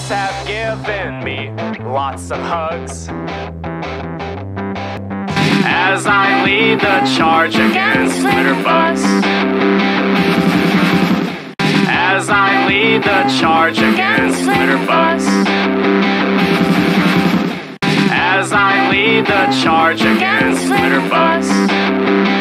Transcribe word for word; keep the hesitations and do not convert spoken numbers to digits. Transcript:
Bugs have given me lots of hugs as I lead the charge against litterbugs. As I lead the charge against litterbugs. As I lead the charge against litterbugs.